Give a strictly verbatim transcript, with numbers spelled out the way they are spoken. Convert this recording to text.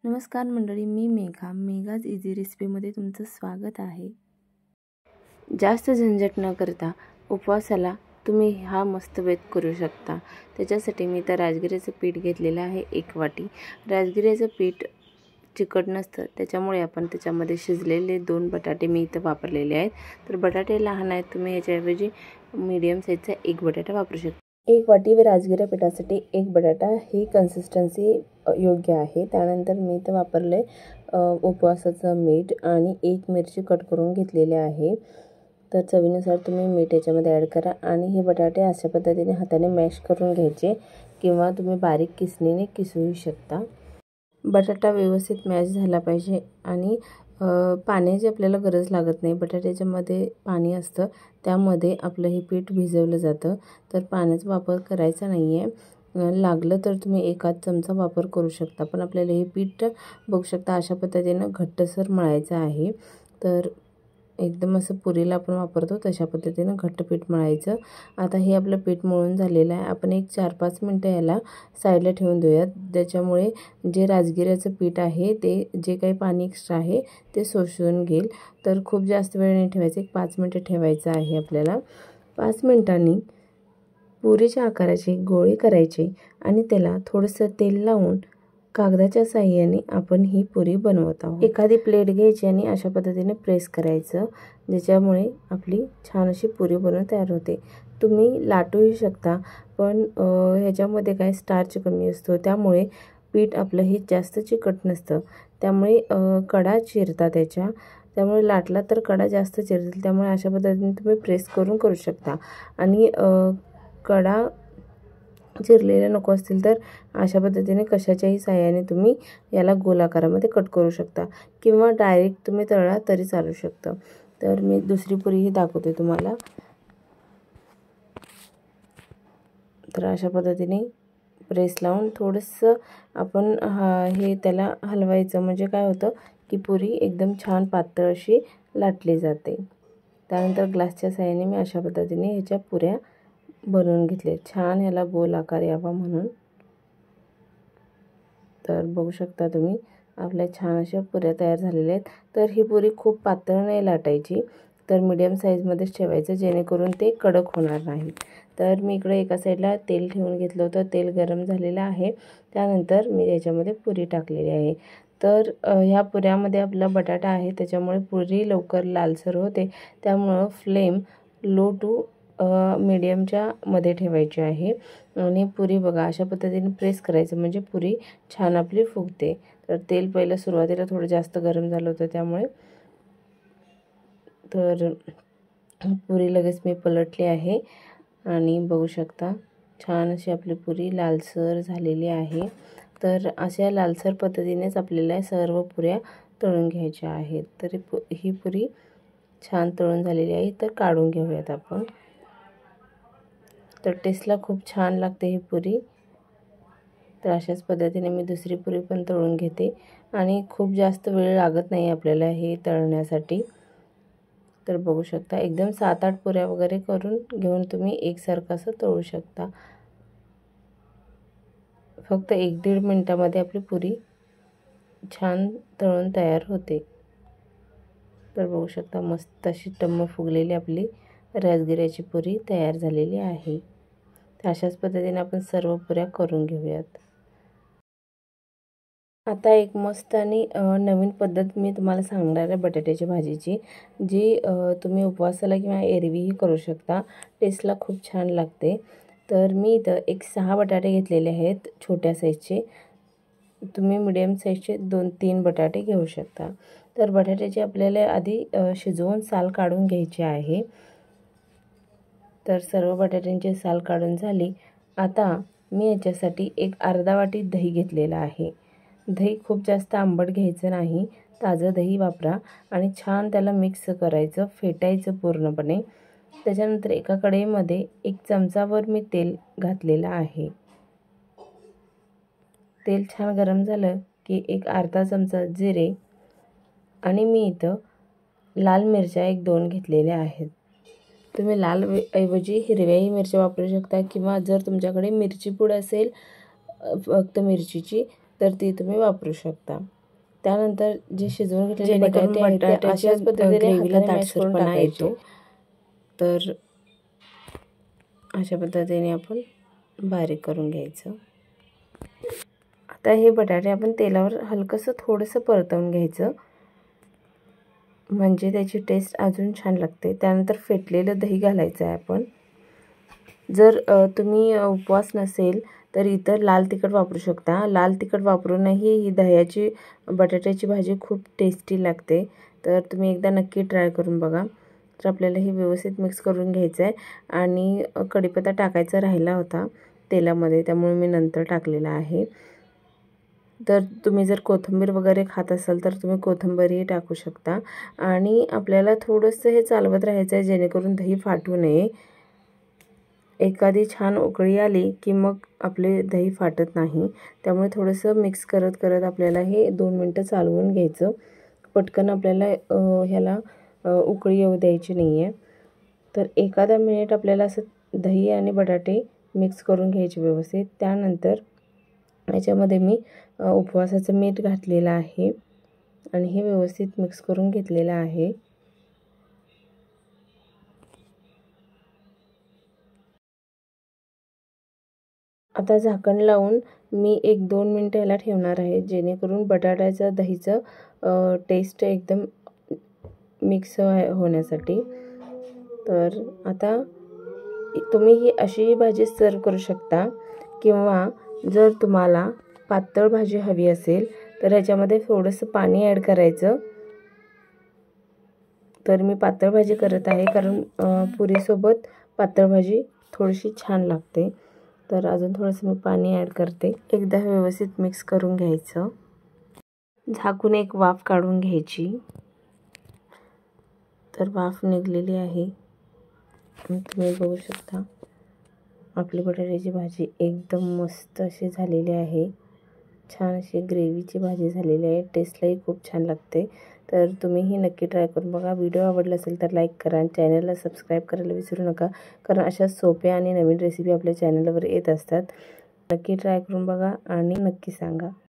नमस्कार मंडळी, मी मेघा. मेघाज इझी रेसिपीमध्ये तुमचं स्वागत आहे. जास्त झंझट न करता उपवासाला तुम्ही हा मस्त बेत करू शकता. त्याच्यासाठी मी तर राजगिऱ्याचं पीठ घेतलेलं आहे एक वाटी. राजगिऱ्याचं पीठ चिकट नसतं, त्याच्यामुळे आपण त्याच्यामध्ये शिजलेले दोन बटाटे मी इथं वापरलेले आहेत. तर बटाटे लहान आहेत, तुम्ही याच्याऐवजी मीडियम साईजचा एक बटाटा वापरू शकता. एक वाटी व राजगिरा पिठासाठी एक बटाटा ही कन्सिस्टन्सी योग्य आहे. त्यानंतर मी इथं वापरले उपवासाचं मीठ आणि एक मिरची कट करून घेतलेली आहे. तर चवीनुसार तुम्ही मीठ याच्यामध्ये ॲड करा आणि हे बटाटे अशा पद्धतीने हाताने मॅश करून घ्यायचे किंवा तुम्ही बारीक किसणीने किसूही शकता. बटाटा व्यवस्थित मॅश झाला पाहिजे आणि पाण्याची आपल्याला गरज लागत नाही. बटाट्याच्यामध्ये पाणी असतं, त्यामध्ये आपलं हे पीठ भिजवलं जातं. तर पाण्याचा वापर करायचा नाही आहे. लागलं तर तुम्ही एकाच चमचा वापर करू शकता, पण आपल्याला हे पीठ बघू शकता अशा पद्धतीनं घट्टसर मळायचं आहे. तर एकदम असं पुरीला आपण वापरतो तशा पद्धतीनं घट्ट पीठ मळायचं. आता हे आपलं पीठ मळून झालेलं आहे. आपण एक चार पाच मिनटं याला साईडला ठेवून देऊयात. त्याच्यामुळे जे राजगिऱ्याचं पीठ आहे ते जे काही पाणी एक्स्ट्रा आहे ते शोषून घेईल. तर खूप जास्त वेळ नाही ठेवायचं, एक पाच मिनटं ठेवायचं आहे आपल्याला. पाच मिनटांनी पुरीच्या आकाराची गोळी करायची आणि त्याला थोडंसं तेल लावून कागदाच्या साहाय्याने आपण ही पुरी बनवत आहोत. एखादी प्लेट घ्यायची आणि अशा पद्धतीने प्रेस करायचं, ज्याच्यामुळे आपली छान अशी पुरी बनवून तयार होते. तुम्ही लाटूही शकता, पण ह्याच्यामध्ये काय स्टार्च कमी असतो, त्यामुळे पीठ आपलं हे जास्त चिकट नसतं, त्यामुळे कडा चिरतात त्याच्या. त्यामुळे लाटला तर कडा जास्त चिरतील. त्यामुळे अशा पद्धतीने तुम्ही प्रेस करून करू शकता. आणि कडा चिरलेले नको असतील तर अशा पद्धतीने कशाच्याही साहाय्याने तुम्ही याला गोल आकारामध्ये कट करू शकता किंवा डायरेक्ट तुम्ही तळला तरी चालू शकतं. तर मी दुसरी पुरीही दाखवते तुम्हाला. तर अशा पद्धतीने प्रेस लावून थोडंसं आपण हा हे त्याला हलवायचं, म्हणजे काय होतं की पुरी एकदम छान पातळ अशी लाटली जाते. त्यानंतर ग्लासच्या साहाय्याने मी अशा पद्धतीने ह्याच्या पुऱ्या बनवून घेतले, छान ह्याला गोल आकार यावा म्हणून. तर बघू शकता तुम्ही आपल्या छान अशा पुऱ्या तयार झालेल्या आहेत. तर ही पुरी खूप पातळ नाही लाटायची, तर मीडियम साईजमध्येच ठेवायचं, जेणेकरून ते कडक होणार नाही. तर मी इकडे एका साईडला तेल ठेवून घेतलं होतं. तेल गरम झालेलं आहे. त्यानंतर मी याच्यामध्ये पुरी टाकलेली आहे. तर ह्या पुऱ्यामध्ये आपला बटाटा आहे, त्याच्यामुळे पुरी लवकर लालसर होते. त्यामुळं फ्लेम लो टू मीडियमच्या मध्ये ठेवायची आहे. आणि पुरी बघा अशा पद्धतीने प्रेस करायचं, म्हणजे पुरी छान आपली फुगते. तर तेल पहिलं सुरुवातीला थोडं जास्त गरम झालं होतं, त्यामुळे तर पुरी लगेच मी पलटली आहे आणि बघू शकता छान अशी आपली पुरी लालसर झालेली आहे. तर अशा लालसर पद्धतीनेच आपल्याला सर्व पुऱ्या तळून घ्यायच्या आहेत. तर ही पुरी छान तळून झालेली आहे. तर काढून घेऊयात आपण. तर टेस्टला खूप छान लागते ही पुरी. तर अशाच पद्धतीने मी दुसरी पुरी पण तळून घेते आणि खूप जास्त वेळ लागत नाही आपल्याला हे तळण्यासाठी. तर बघू शकता एकदम सात आठ पुऱ्या वगैरे करून घेऊन तुम्ही एकसारखं असं तळू शकता. फक्त एक दीड मिनटामध्ये आपली पुरी छान तळून तयार होते. तर बघू शकता मस्त अशी टम्म फुगलेली आपली राजगिऱ्याची पुरी तयार झालेली आहे. तर अशाच पद्धतीने आपण सर्व पुऱ्या करून घेऊयात. आता एक मस्त आणि नवीन पद्धत मी तुम्हाला सांगणार आहे बटाट्याची भाजीची, जी तुम्ही उपवासाला किंवा एरवीही करू शकता. टेस्टला खूप छान लागते. तर मी इथं एक सहा बटाटे घेतलेले आहेत छोट्या साईजचे. तुम्ही मिडियम साईजचे दोन तीन बटाटे घेऊ शकता. तर बटाट्याची आपल्याला आधी शिजवून साल काढून घ्यायची आहे. तर सर्व बटाट्यांची साल काढून झाली. आता मी याच्यासाठी एक अर्धा वाटी दही घेतलेला आहे. दही खूप जास्त आंबट घ्यायचं नाही, ताजं दही वापरा आणि छान त्याला मिक्स करायचं, फेटायचं पूर्णपणे. त्याच्यानंतर एका कढईमध्ये एक चमचाभर मी तेल घातलेलं आहे. तेल छान गरम झालं की एक अर्धा चमचा जिरे आणि मी इथं लाल मिरच्या एक दोन घेतलेल्या आहेत. तुम्ही लाल ऐवजी हिरव्याही मिरच्या वापरू शकता किंवा जर तुमच्याकडे मिरची पूड असेल फक्त मिरचीची, तर ती तुम्ही वापरू शकता। त्यानंतर जे शिजवून घेतलेले बटाटे आहेत ते अशाच पद्धतीने ग्रेव्हीला ताटसरपणा येतो, तर अशा पद्धतीने आपण बारीक करून घ्यायचं। आता हे बटाटे आपण तेलावर हलकंसं थोडंसं परतवून घ्यायचं, म्हणजे त्याची टेस्ट अजून छान लागते। त्यानंतर फेटलेलं दही घालायचं आहे आपण। जर तुम्ही उपवास नसेल तर इतर लाल तिखट वापरू शकता। लाल तिखट वापरूनही ही दह्याची बटाट्याची भाजी खूप टेस्टी लागते, तर तुम्ही एकदा नक्की ट्राय करून बघा। तर आपल्याला हे व्यवस्थित मिक्स करून घ्यायचं आहे आणि कढीपत्ता टाकायचा राहिला होता तेलामध्ये, त्यामुळे मी नंतर टाकलेला आहे। तर तुम्ही जर कोथिंबीर वगैरे खात असाल तर तुम्ही कोथिंबीरही टाकू शकता आणि आपल्याला थोडंसं हे चालवत राहायचं आहे जेणेकरून दही फाटू नये। एखादी छान उकळी आली की मग आपले दही फाटत नाही, त्यामुळे थोडंसं मिक्स करत करत आपल्याला हे दोन मिनटं चालवून घ्यायचं। पटकन आपल्याला ह्याला उकळी येऊ द्यायची नाही आहे। तर एखादा मिनिट आपल्याला असं दही आणि बटाटे मिक्स करून घ्यायचे व्यवस्थित। त्यानंतर याच्यामध्ये मी उपवासाचं मीठ घातलेलं आहे आणि हे व्यवस्थित मिक्स करून घेतलेलं आहे। आता झाकण लावून मी एक दोन मिनटं याला ठेवणार आहे, जेणेकरून बटाट्याचं दहीचं टेस्ट एकदम मिक्स होण्यासाठी। तर आता तुम्ही ही अशी भाजी सर्व करू शकता, किंवा जर तुम्हाला पातळ भाजी हवी असेल तर ह्याच्यामध्ये थोडंसं पाणी ॲड करायचं। तर मी पातळ भाजी करत आहे, कारण पुरीसोबत पातळ भाजी थोडीशी छान लागते। तर अजून थोडंसं मी पाणी ॲड करते। एकदा व्यवस्थित मिक्स करून घ्यायचं, झाकून एक वाफ काढून घ्यायची। तर वाफ निघलेली आहे, तुम्ही बघू शकता आपली बटाट्याची भाजी एकदम मस्त अशी झालेली आहे। छान अशी ग्रेव्हीची भाजी झालेली आहे, टेस्टलाही खूप छान लागते। तर तुम्हीही नक्की ट्राय करून बघा। व्हिडिओ आवडला असेल तर लाईक करा आणि चॅनलला सबस्क्राईब करायला विसरू नका, कारण अशा सोप्या आणि नवीन रेसिपी आपल्या चॅनलवर येत असतात। नक्की ट्राय करून बघा आणि नक्की सांगा।